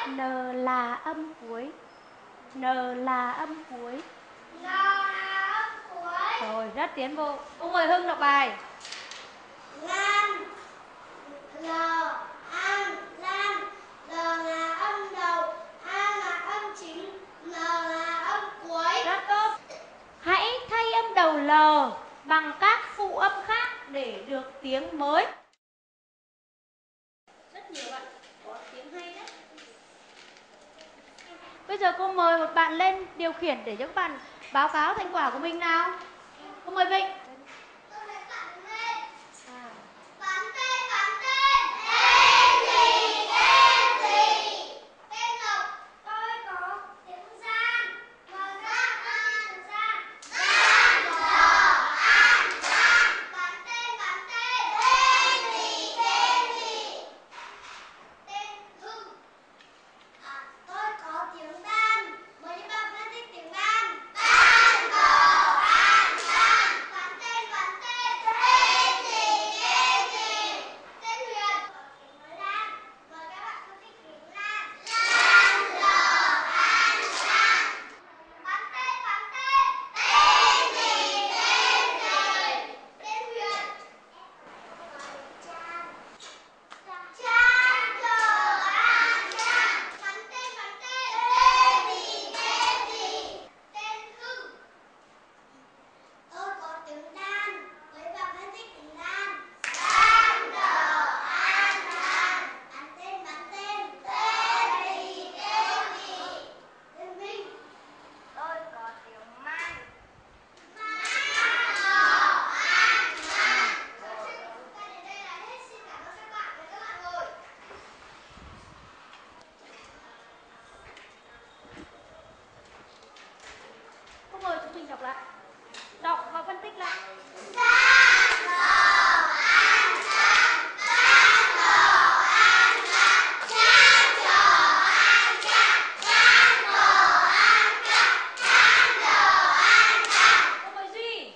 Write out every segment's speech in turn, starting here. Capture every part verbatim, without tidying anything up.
N là âm cuối. N là âm cuối. N là âm cuối. Rồi, rất tiến bộ. Cô mời Hưng đọc bài. Lan. L, an, lan. L là âm đầu, a là âm chính, N là âm cuối. Rất tốt. Hãy thay âm đầu L bằng các phụ âm khác để được tiếng mới. Rất nhiều bạn có tiếng hay đấy. Bây giờ cô mời một bạn lên điều khiển để cho các bạn báo cáo thành quả của mình nào. Cô mời Vịnh. Tôi thấy bạn lên. À. Bắn tên, bắn tên. Tên gì, tên gì? Tên Ngọc. Tôi có tiếng Gian. Mờ Gian, An, Gian. Gian, Trò, An, Gian. Bắn tên, bắn tên. Tên gì, tên gì? Tên Hưng. À, tôi có tiếng Đan. Mời các bạn phân tích tiếng Đan. Đan, Trò, An, Gian. Bắn tên, bắn tên. Tên gì, tên gì? Tên Huyền. Nói Lan. Mời các bạn phân tích tiếng Lan. Lan, Trò, An, Gian. Bắn tên, bắn tên. Tên gì, tên gì? Tên Huyền. Chan. Chan, Trò, An, Gian. Bắn tên, bắn tên. Tên gì, tên gì? Tên Hưng. Tôi có tiếng Đan. Với bạn phân tích tiếng Đan. Đan, Trò, An, Gian. Bắn tên, bắn tên. Tên gì, tên gì? Tên Minh. Tôi có tiếng Man. Man, Trò, An, Gian. Rồi, chúng ta đến đây là hết. Xin cảm ơn các bạn. Mời các bạn ngồi. Cô mời chúng mình đọc lại. Đọc và phân tích lại. Gian, Trò, An, Gian. Gian, Trò, An, Gian. Gian, Trò, An, Gian. Gian, Trò, An, Gian. Gian, Trò, An, Gian. Cô mời Duy.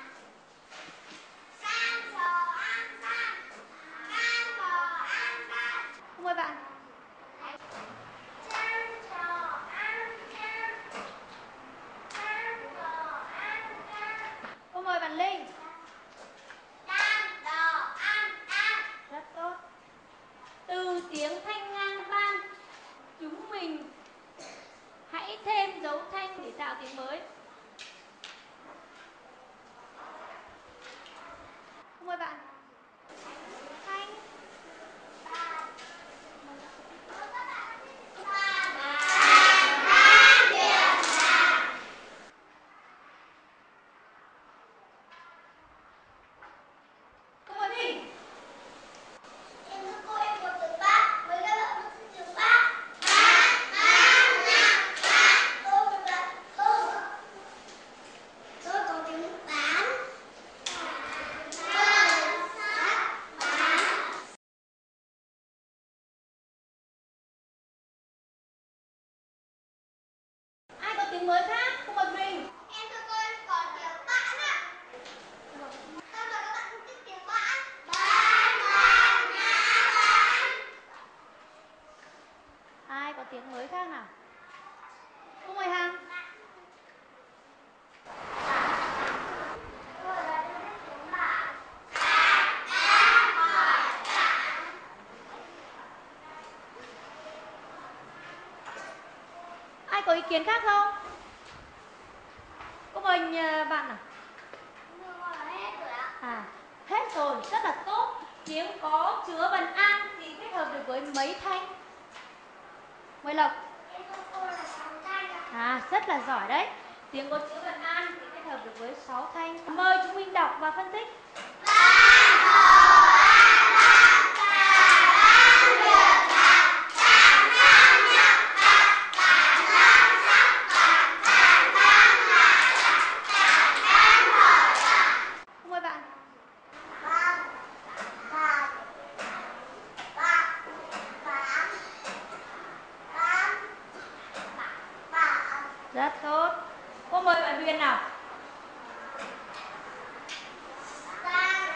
Gian, Trò, An, Gian. Gian, Trò, An, Gian. Cô mời bạn. Gian, Trò, An, Gian. Gian, Trò, An, Gian. Cô mời bạn Linh. Gian, Trò, An, An. Rất tốt. Từ tiếng thanh ngang vang, chúng mình hãy thêm dấu thanh để tạo tiếng mới. Cô mời bạn. Thanh. Cô mời Vinh. Em thưa cô, em có tiếng Bác. Với các bạn có tiếng Bác. Bác, bác, bác, bác. Tôi có bạn Hưng. Tôi có tiếng Bán. Bán, sát, bán. Ai có tiếng mới khác? Cô mời mình. Em thưa cô, em có tiếng Bạn ạ. Tôi mời các bạn phân tích tiếng Bạn. Bạn, bạn, ngã bạn. Ai có tiếng mới khác nào? Cô mời Hằng. Tôi là phân tích tiếng Bạn. Ai có ý kiến khác không? Cô mời nhờ bạn nào. Thưa cô là hết rồi ạ. À, hết rồi, rất là tốt. Tiếng có chứa vần an thì kết hợp được với mấy thanh? Mời Lộc. Em thưa cô là sáu thanh ạ. À, rất là giỏi đấy. Tiếng có chứa vần an thì kết hợp được với sáu thanh. Mời chúng mình đọc và phân tích. Mời bạn. Bạn, bạn, bạn, bạn, bạn, bạn. Rất tốt. Cô mời bạn Huyền nào. Bạn,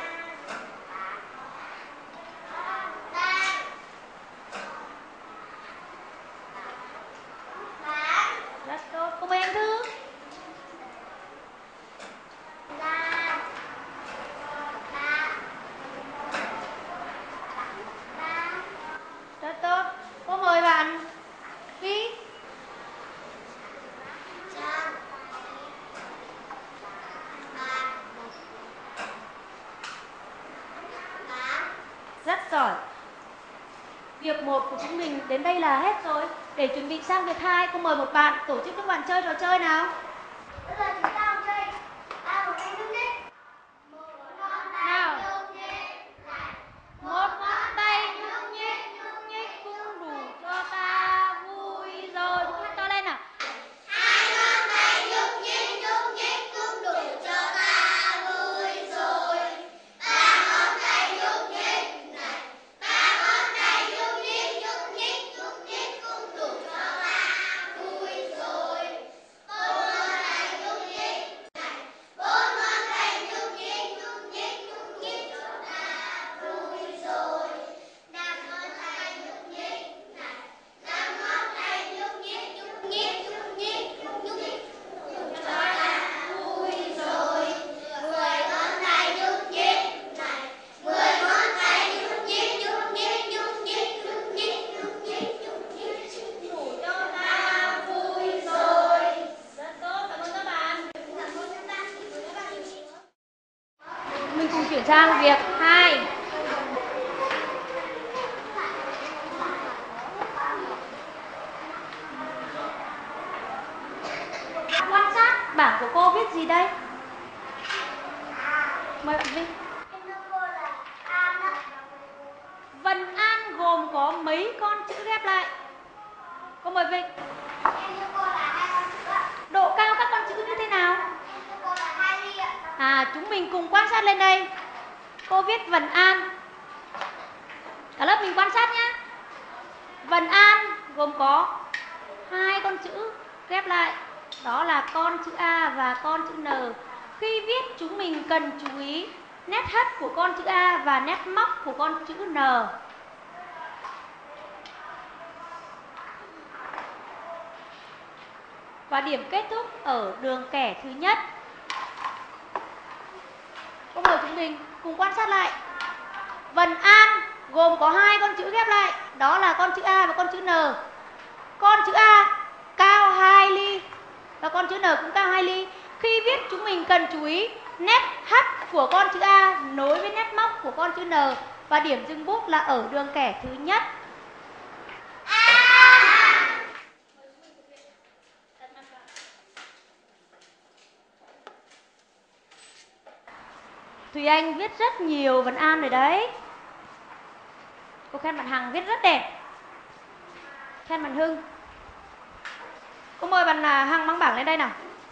bạn, Việc một của chúng mình đến đây là hết rồi. Để chuẩn bị sang việc hai, cô mời một bạn tổ chức các bạn chơi trò chơi nào. Bây giờ chúng ta chơi ba một anh nhúc nhích. Nào. Một ngón tay nhúc nhích, nhúc nhích cũng đủ cho ta vui rồi. Chúng ta to lên nào. Hai ngón tay nhúc nhích, nhúc nhích cũng đủ cho ta vui rồi. Ba ngón tay nhúc nhích này, ba ngón tay nhúc nhích, nhúc nhích, nhúc nhích cũng đủ cho ta vui rồi. Bốn ngón tay nhúc nhích này, bốn ngón tay nhúc nhích, nhúc nhích, nhúc nhích cho ta vui rồi. Năm ngón tay nhúc nhích này, năm ngón tay nhúc nhích, nhúc nhích, nhúc nhích, nhúc nhích cho ta vui rồi. Mười ngón tay nhúc nhích này, mười ngón tay nhúc nhích, nhúc nhích, nhúc nhích, nhúc nhích, nhúc nhích, nhúc nhích đủ cho ta vui rồi. Rất tốt, cảm ơn các bạn. Cảm ơn các bạn. Các bạn Mình cùng chuyển sang việc hai. Quan sát bảng của cô viết gì đây? Mời bạn Vinh. em thưa cô là An ạ. Vần An gồm có mấy con chữ ghép lại? Cô mời Vinh. Em thưa cô là hai con chữ ạ. Độ cao các con chữ như thế nào? Em thưa cô là hai ly ạ. À, chúng mình cùng quan sát lên đây. Cô viết vần An. Cả lớp mình quan sát nhé. Vần An gồm có hai con chữ ghép lại. Đó là con chữ A và con chữ N. Khi viết chúng mình cần chú ý nét hất của con chữ A và nét móc của con chữ N. Và điểm kết thúc ở đường kẻ thứ nhất. Cô mời chúng mình cùng quan sát lại. Vần An gồm có hai con chữ ghép lại. Đó là con chữ A và con chữ N. Con chữ A cao hai ly và con chữ N cũng cao hai ly. Khi viết chúng mình cần chú ý nét H của con chữ A nối với nét móc của con chữ N. Và điểm dừng bút là ở đường kẻ thứ nhất. Thùy Anh viết rất nhiều vần An rồi đấy. Cô khen bạn Hằng viết rất đẹp. Khen bạn Hưng. Cô mời bạn Hằng mang bảng lên đây nào.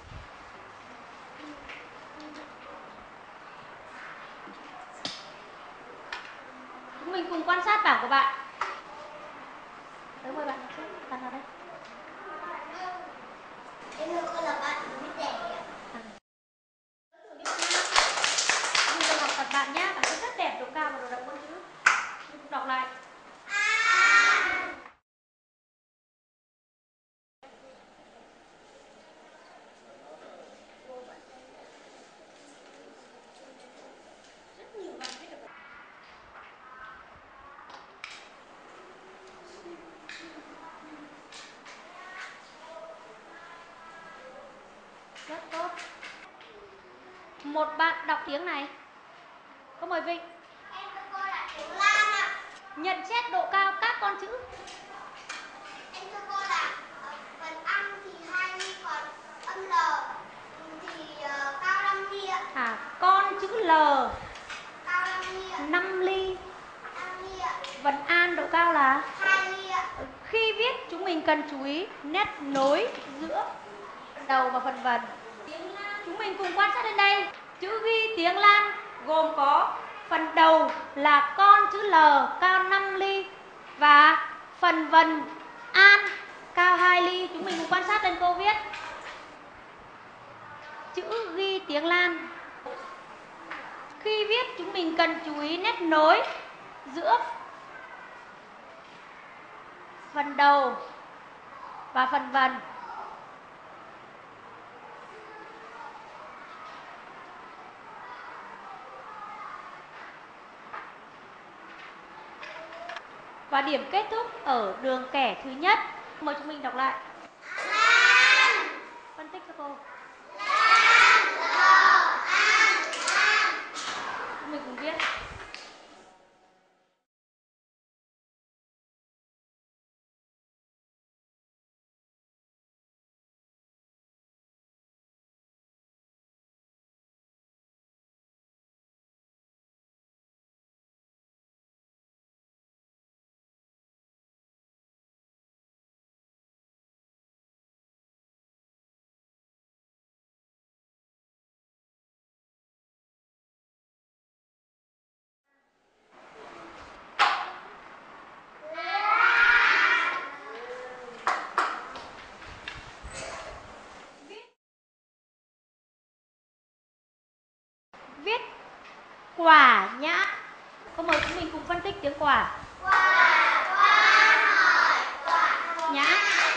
Chúng mình cùng quan sát bảng của bạn. Đấy, mời bạn trước. Bạn nào đây? Em thưa cô là bạn viết đẹp ạ. Mình cần học tập bạn nhé. Bạn viết rất đẹp, độ cao và độ rộng con chữ. Mình cùng đọc lại. Rất tốt. Một bạn đọc tiếng này. Cô mời Vinh. Em thưa cô là tiếng Lan ạ. Nhận xét độ cao các con chữ. Em thưa cô là ờ, phần ăn thì hai ly, còn âm L thì ờ, cao năm ly ạ. À, con chữ L Cao năm ly ạ. năm ly. năm ly ạ. Vần An độ cao là hai ly ạ. khi viết chúng mình cần chú ý nét nối giữa đầu và phần vần. Chúng mình cùng quan sát lên đây. Chữ ghi tiếng Lan gồm có phần đầu là con chữ L cao năm ly và phần vần An cao hai ly. Chúng mình cùng quan sát lên cô viết. Chữ ghi tiếng Lan. Khi viết chúng mình cần chú ý nét nối giữa phần đầu và phần vần. Và điểm kết thúc ở đường kẻ thứ nhất. Mời chúng mình đọc lại. Phân tích cho cô. Chúng mình cùng viết. quả nhãn. Cô mời chúng mình cùng phân tích tiếng quả. Quả, quả, hỏi, quả. Nhãn.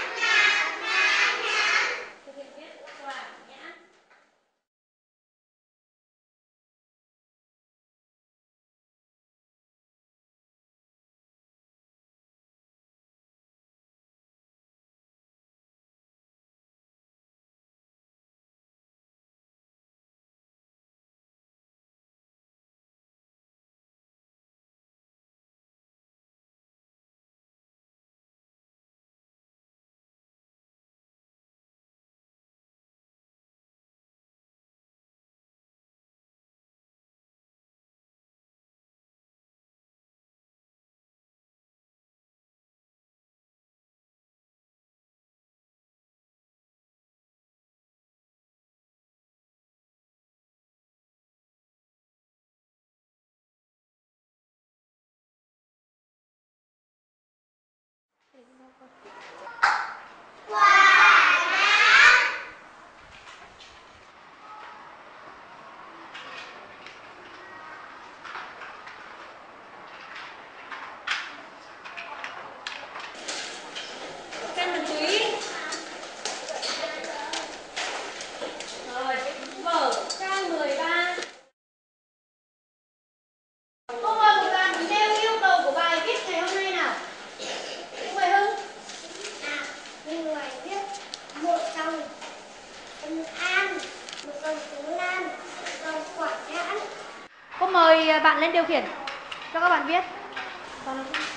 Xem mình chú ý. Rồi, vở trang mười ba. Cô mời một bạn nêu yêu cầu của bài viết ngày hôm nay nào. Cô mời Hưng. À, người viết một dòng Vân An, một dòng Tú Lan, một dòng Quả Nhãn. Cô mời bạn lên điều khiển cho các bạn viết. Còn